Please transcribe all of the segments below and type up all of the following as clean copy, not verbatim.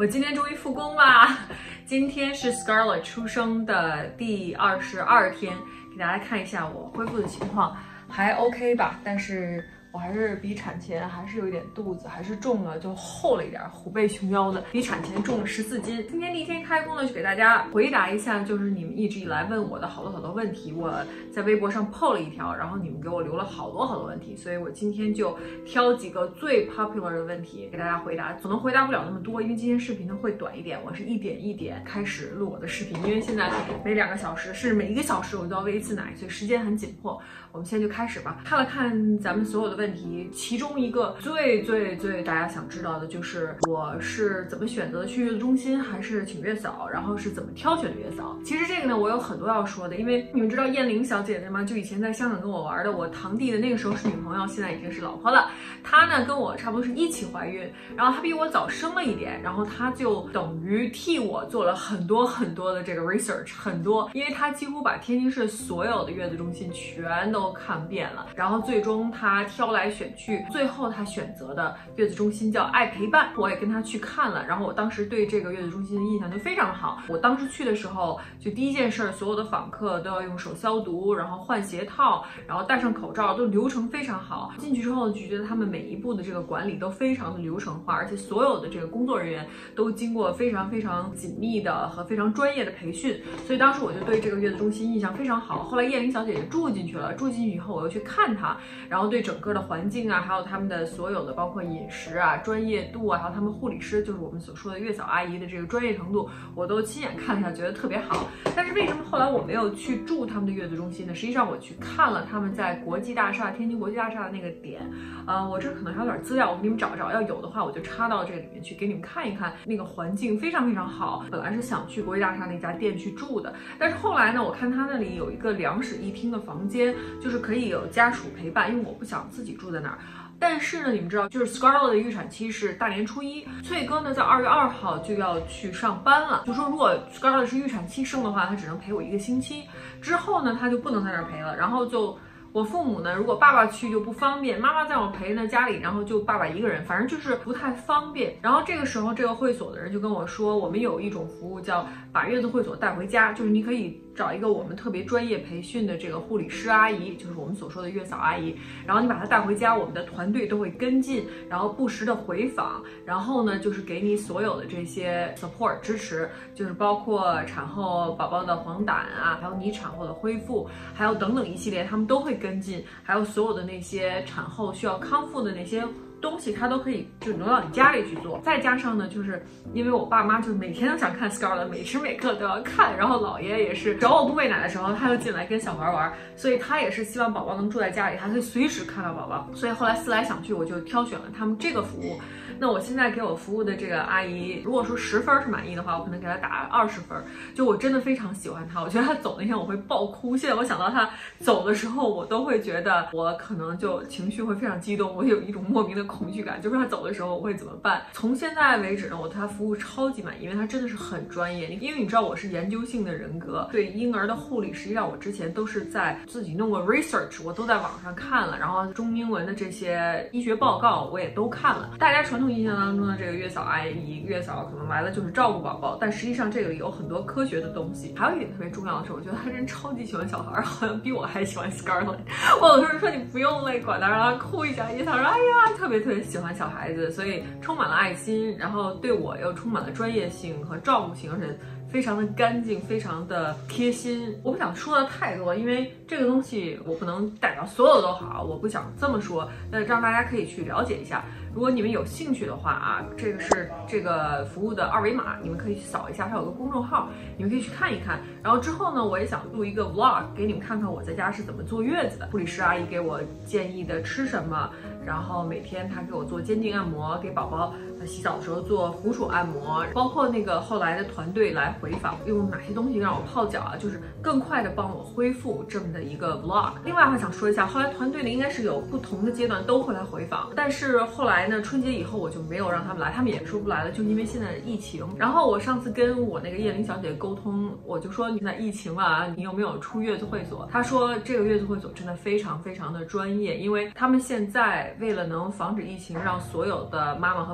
今天终于复工啦！今天是 Scarlett 出生的第22天，给大家看一下我恢复的情况，还 OK 吧？但是我还是比产前还是有一点肚子，还是重了，就厚了一点，虎背熊腰的，比产前重了14斤。今天第一天开工呢，就给大家回答一下，就是你们一直以来问我的好多问题。我在微博上 po 了一条，然后你们给我留了好多问题，所以我今天就挑几个最 popular 的问题给大家回答。可能回答不了那么多，因为今天视频呢会短一点，我是一点一点开始录我的视频，因为现在每2个小时，甚至每1个小时我都要喂一次奶，所以时间很紧迫。我们现在就开始吧。看了看咱们所有的问题，其中一个最大家想知道的就是我是怎么选择去月子中心还是请月嫂，然后是怎么挑选的月嫂。其实这个呢我有很多要说的，因为你们知道燕玲小姐姐吗？就以前在香港跟我玩的，我堂弟的那个时候是女朋友，现在已经是老婆了。她呢跟我差不多是一起怀孕，然后她比我早生了一点，然后她就等于替我做了很多的这个 research， 很多，因为她几乎把天津市所有的月子中心全都看遍了，然后最终她挑来选去，最后她选择的月子中心叫爱陪伴，我也跟她去看了，然后我当时对这个月子中心的印象就非常好。我当时去的时候，就第一件事，所有的访客都要用手消毒，然后换鞋套，然后戴上口罩，都流程非常好。进去之后就觉得他们每一步的这个管理都非常的流程化，而且所有的这个工作人员都经过非常紧密的和非常专业的培训，所以当时我就对这个月子中心印象非常好。后来燕玲小姐姐住进去了，住进去以后我又去看她，然后对整个的环境啊，还有他们的所有的包括饮食啊、专业度啊，还有他们护理师，就是我们所说的月嫂阿姨的这个专业程度，我都亲眼看一下，觉得特别好。但是为什么后来我没有去住他们的月子中心呢？实际上我去看了他们在国际大厦、天津国际大厦的那个点，我这可能还有点资料，我给你们找，要有的话我就插到这个里面去给你们看一看。那个环境非常好，本来是想去国际大厦那家店去住的，但是后来呢，我看他那里有一个2室1厅的房间，就是可以有家属陪伴，因为我不想自己住在那儿。但是呢，你们知道，就是 Scarlett 的预产期是大年初一，翠哥呢在2月2号就要去上班了。就说如果 Scarlett 是预产期生的话，他只能陪我1个星期，之后呢他就不能在那儿陪了。然后就我父母呢，如果爸爸去就不方便，妈妈在我陪呢家里，然后就爸爸1个人，反正就是不太方便。然后这个时候，这个会所的人就跟我说，我们有一种服务叫把月子会所带回家，就是你可以找一个我们特别专业培训的这个护理师阿姨，就是我们所说的月嫂阿姨，然后你把她带回家，我们的团队都会跟进，然后不时的回访，然后呢就是给你所有的这些 support 支持，就是包括产后宝宝的黄疸啊，还有你产后的恢复，还有等等一系列，他们都会跟进，还有所有的那些产后需要康复的那些东西，它都可以就挪到你家里去做。再加上呢，就是因为我爸妈就是每天都想看 Scarlett， 每时每刻都要看，然后姥爷也是找我不喂奶的时候，他就进来跟小孩玩，所以他也是希望宝宝能住在家里，他可以随时看到宝宝。所以后来思来想去，我就挑选了他们这个服务。那我现在给我服务的这个阿姨，如果说10分是满意的话，我可能给她打20分。就我真的非常喜欢她，我觉得她走那天我会爆哭。现在我想到她走的时候，我都会觉得我可能就情绪会非常激动，我有一种莫名的恐惧感，就是她走的时候我会怎么办。从现在为止呢，我对她服务超级满意，因为她真的是很专业。因为你知道我是研究性的人格，对婴儿的护理，实际上我之前都是在自己弄过 research， 我都在网上看了，然后中英文的这些医学报告我也都看了。大家传统印象当中的这个月嫂阿姨，月嫂可能来了就是照顾宝宝，但实际上这个里有很多科学的东西。还有一点特别重要的是，我觉得她真超级喜欢小孩，好像比我还喜欢 Scarlett。我有时候说你不用累，管她让她哭一下，因为她说哎呀特别喜欢小孩子，所以充满了爱心，然后对我又充满了专业性和照顾性，而且非常的干净，非常的贴心。我不想说的太多，因为这个东西我不能代表所有都好，我不想这么说，让大家可以去了解一下。如果你们有兴趣的话啊，这个是这个服务的2维码，你们可以扫一下，它有个公众号，你们可以去看一看。然后之后呢，我也想录一个 vlog 给你们看看我在家是怎么坐月子的。护理师阿姨给我建议的吃什么，然后每天她给我做肩颈按摩，给宝宝洗澡的时候做扶手按摩，包括那个后来的团队来回访，用哪些东西让我泡脚啊，就是更快的帮我恢复这么的一个 vlog。另外还想说一下，后来团队呢应该是有不同的阶段都会来回访，但是后来呢春节以后我就没有让他们来，他们也说不来了，就因为现在的疫情。然后我上次跟我那个叶玲小姐沟通，我就说你现在疫情了啊，你有没有出月子会所？她说这个月子会所真的非常的专业，因为他们现在为了能防止疫情，让所有的妈妈和宝宝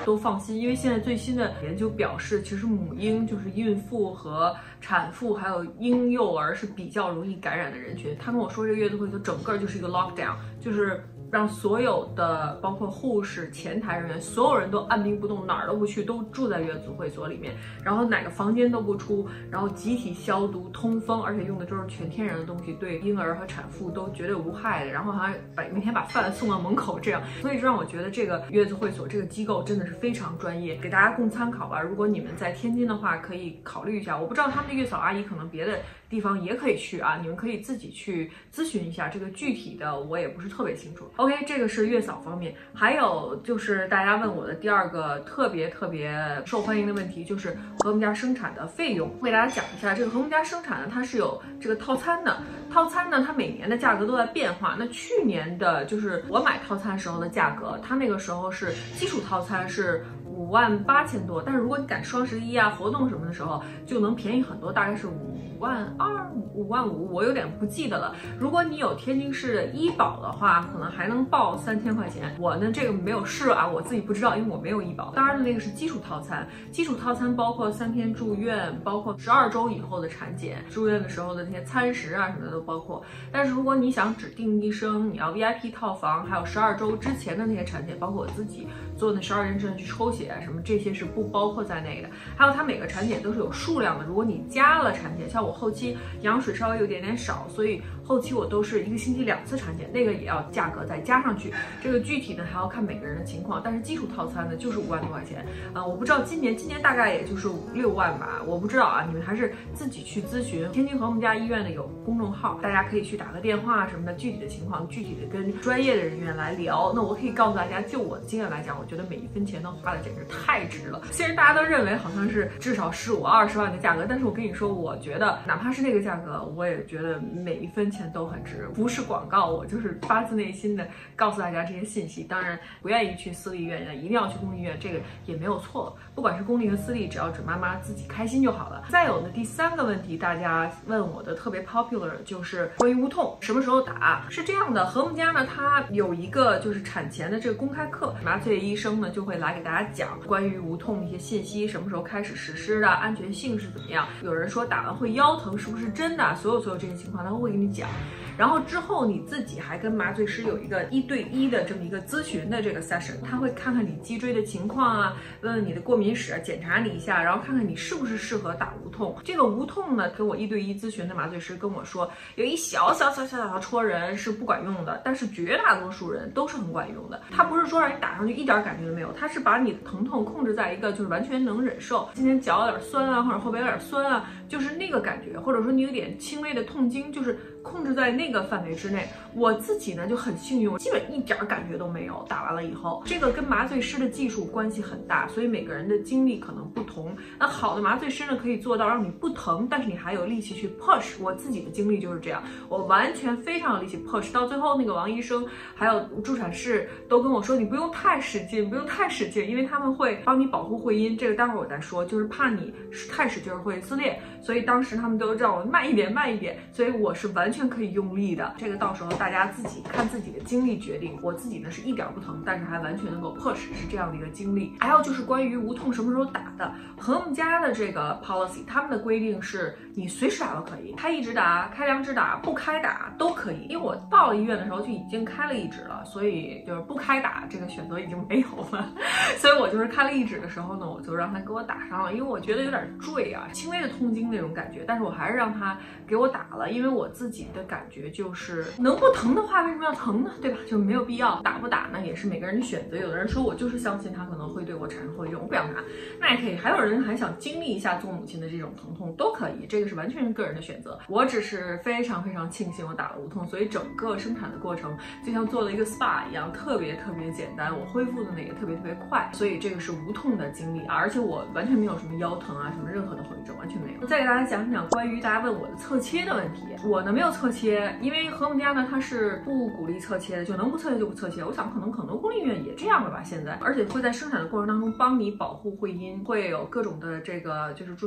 都放心，因为现在最新的研究表示，其实母婴就是孕妇和产妇还有婴幼儿是比较容易感染的人群。他跟我说这个月子会所整个就是一个 lockdown， 就是让所有的包括护士、前台人员，所有人都按兵不动，哪儿都不去，都住在月子会所里面，然后哪个房间都不出，然后集体消毒、通风，而且用的都是全天然的东西，对婴儿和产妇都绝对无害的。然后还每天把饭送到门口，这样，所以这让我觉得这个月子会所这个机构真的是非常专业，给大家供参考吧。如果你们在天津的话，可以考虑一下。我不知道他们的月嫂阿姨可能别的地方也可以去啊，你们可以自己去咨询一下，这个具体的我也不是特别清楚。OK， 这个是月嫂方面，还有就是大家问我的第二个特别受欢迎的问题，就是和睦家生产的费用。我给大家讲一下，这个和睦家生产呢，它是有这个套餐的，套餐呢它每年的价格都在变化。那去年的就是我买套餐时候的价格，它那个时候是基础套餐是58000多，但是如果你赶双11啊活动什么的时候，就能便宜很多，大概是52000、55000，我有点不记得了。如果你有天津市的医保的话，可能还能报3000块钱。我呢这个没有试啊，我自己不知道，因为我没有医保。当然的，那个是基础套餐，基础套餐包括3天住院，包括12周以后的产检，住院的时候的那些餐食啊什么的都包括。但是如果你想指定医生，你要 VIP 套房，还有12周之前的那些产检，包括我自己做那12人阵去抽血啊什么，这些是不包括在内的。还有它每个产检都是有数量的，如果你加了产检，像我后期羊水稍微有点少，所以后期我都是1个星期2次产检，那个也要价格再加上去。这个具体呢还要看每个人的情况，但是基础套餐呢就是5万多块钱。我不知道今年大概也就是6万吧，我不知道啊，你们还是自己去咨询。天津和睦家医院呢有公众号，大家可以去打个电话什么的，具体的情况具体的跟专业的人员来聊。那我可以告诉大家，就我的经验来讲，我觉得每一分钱都花的简直太值了。虽然大家都认为好像是至少15、20万的价格，但是我跟你说，我觉得哪怕是那个价格，我也觉得每一分钱都很值。不是广告，我就是发自内心的告诉大家这些信息。当然，不愿意去私立医院的，一定要去公立医院，这个也没有错。不管是公立和私立，只要准妈妈自己开心就好了。再有呢，第3个问题，大家问我的特别 popular 就是关于无痛什么时候打。是这样的，和睦家呢，它有一个就是产前的这个公开课，麻醉医生呢就会来给大家讲关于无痛的一些信息，什么时候开始实施的，安全性是怎么样。有人说打完会腰疼，是不是真的？所有这些情况他会给你讲。然后之后你自己还跟麻醉师有一个1对1的这么一个咨询的这个 session， 他会看看你脊椎的情况啊，问问你的过敏史，检查你一下，然后看看你是不是适合打无痛。这个无痛呢，跟我1对1咨询的麻醉师跟我说，有一小撮人是不管用的，但是绝大多数人都是很管用的。他不是说让你打上去一点感觉都没有，他是把你的疼痛控制在一个就是完全能忍受，今天脚有点酸啊，或者后背有点酸啊，就是那个感觉，或者说你有点轻微的痛经，就是控制在那个范围之内。我自己呢就很幸运，我基本一点感觉都没有。打完了以后，这个跟麻醉师的技术关系很大，所以每个人的经历可能不同。那好的麻醉师呢，可以做到让你不疼，但是你还有力气去 push。我自己的经历就是这样，我完全非常有力气 push。到最后，那个王医生还有助产士都跟我说，你不用太使劲，不用太使劲，因为他们会帮你保护会阴。这个待会儿我再说，就是怕你太使劲会撕裂，所以当时他们都让我慢一点，慢一点。所以我是完全可以用力的。这个到时候大家自己看自己的经历决定。我自己呢是一点不疼，但是还完全能够 push， 是这样的一个经历。还有就是关于无痛什么时候打的，和睦家的这个 policy， 他们的规定是你随时打都可以，开1指打、开2指打、不开打都可以。因为我到了医院的时候就已经开了1指了，所以就是不开打这个选择已经没有了。所以我就是开了1指的时候呢，我就让他给我打上了，因为我觉得有点坠啊，轻微的痛经那种感觉，但是我还是让他给我打了，因为我自己的感觉就是能不疼的话为什么要疼呢？对吧？就没有必要。打不打呢也是每个人的选择，有的人说我就是相信他可能会对我产生后遗症，我不想打，那也可以。还有人还想经历一下做母亲的这种疼痛，都可以，这个是完全是个人的选择。我只是非常庆幸我打了无痛，所以整个生产的过程就像做了一个 SPA 一样，特别简单，我恢复的也特别快，所以这个是无痛的经历啊，而且我完全没有什么腰疼啊，什么任何的后遗症完全没有。再给大家讲关于大家问我的侧切的问题，我呢没有侧切，因为和睦家呢它是不鼓励侧切的，就能不侧切就不侧切。我想可能很多公立医院也这样了吧现在，而且会在生产的过程当中帮你保护会阴，会有各种的这个就是助产士的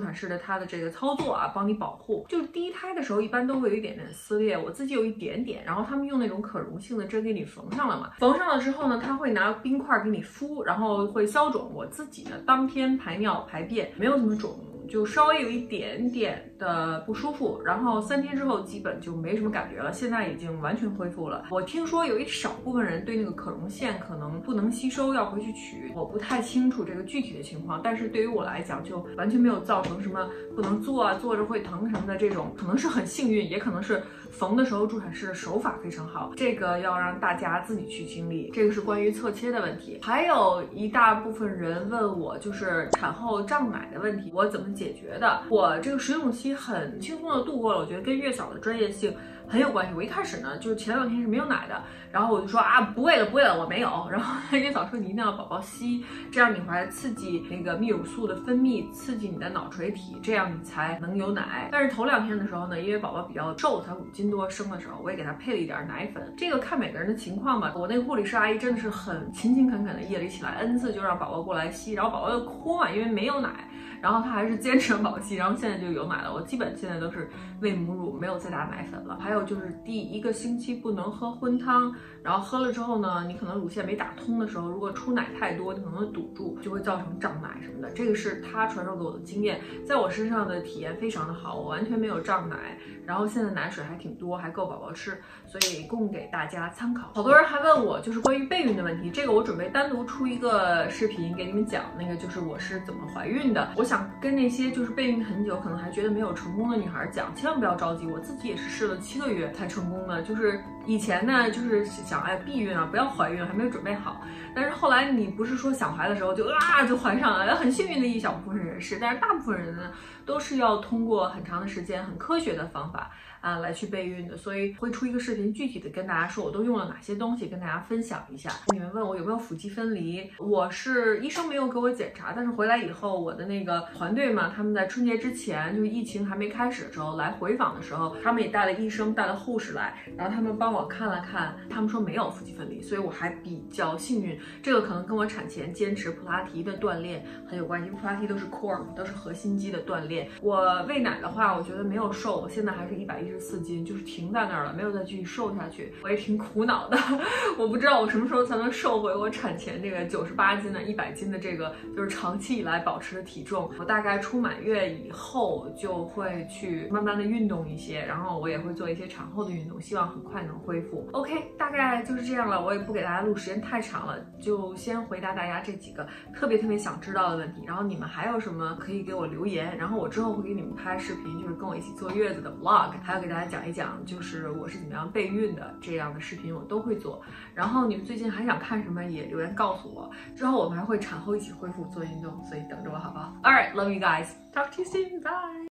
它的这个操作啊，帮你保护。就是第一胎的时候，一般都会有一点点撕裂，我自己有一点点，然后他们用那种可溶性的针给你缝上了嘛。缝上了之后呢，他会拿冰块给你敷，然后会消肿。我自己呢，当天排尿排便没有怎么肿。就稍微有一点点的不舒服，然后3天之后基本就没什么感觉了，现在已经完全恢复了。我听说有一少部分人对那个可溶线可能不能吸收，要回去取，我不太清楚这个具体的情况，但是对于我来讲就完全没有造成什么不能坐啊、坐着会疼什么的这种，可能是很幸运，也可能是缝的时候助产士的手法非常好，这个要让大家自己去经历。这个是关于侧切的问题，还有一大部分人问我就是产后胀奶的问题，我怎么解决的？我这个水肿期很轻松的度过了，我觉得跟月嫂的专业性很有关系。我一开始呢，就是前2天是没有奶的，然后我就说啊，不喂了，我没有。然后月嫂说你一定要宝宝吸，这样你会来刺激那个泌乳素的分泌，刺激你的脑垂体，这样你才能有奶。但是头2天的时候呢，因为宝宝比较瘦，才5斤多，生的时候我也给他配了一点奶粉。这个看每个人的情况吧。我那个护理师阿姨真的是很勤勤恳恳的，夜里起来 N 次就让宝宝过来吸，然后宝宝就哭嘛，因为没有奶。然后他还是坚持让宝宝吸，然后现在就有奶了。我基本现在都是喂母乳，没有再打奶粉了。还有就是第1个星期不能喝荤汤，然后喝了之后呢，你可能乳腺没打通的时候，如果出奶太多，你可能会堵住，就会造成胀奶什么的。这个是他传授给我的经验，在我身上的体验非常的好，我完全没有胀奶，然后现在奶水还挺多，还够宝宝吃，所以供给大家参考。好多人还问我就是关于备孕的问题，这个我准备单独出一个视频给你们讲，那个就是我是怎么怀孕的。我想跟那些就是备孕很久，可能还觉得没有成功的女孩讲，千万不要着急，我自己也是试了7个月才成功的。就是以前呢，就是想避孕啊，不要怀孕，还没有准备好。但是后来你不是说想怀的时候就怀上了，很幸运的一小部分人是，但是大部分人呢都是要通过很长的时间、很科学的方法来去备孕的，所以会出一个视频，具体的跟大家说我都用了哪些东西，跟大家分享一下。你们问我有没有腹肌分离，我是医生没有给我检查，但是回来以后，我的那个团队嘛，他们在春节之前，就是疫情还没开始的时候来回访的时候，他们也带了医生、带了护士来，然后他们帮我看了看，他们说没有腹肌分离，所以我还比较幸运。这个可能跟我产前坚持普拉提的锻炼很有关系，普拉提都是 core， 都是核心肌的锻炼。我喂奶的话，我觉得没有瘦，我现在还是114斤，就是停在那儿了，没有再继续瘦下去。我也挺苦恼的，我不知道我什么时候才能瘦回我产前这个98斤的、100斤的这个就是长期以来保持的体重。我大概出满月以后就会去慢慢的运动一些，然后我也会做一些产后的运动，希望很快能恢复。OK， 大概就是这样了，我也不给大家录时间太长了，就先回答大家这几个特别想知道的问题。然后你们还有什么可以给我留言，然后我之后会给你们拍视频，就是跟我一起坐月子的 vlog， 还要给大家讲一讲就是我是怎么样备孕的这样的视频我都会做。然后你们最近还想看什么也留言告诉我，之后我们还会产后一起恢复做运动，所以等着我好不好？ Alright, love you guys, talk to you soon, bye.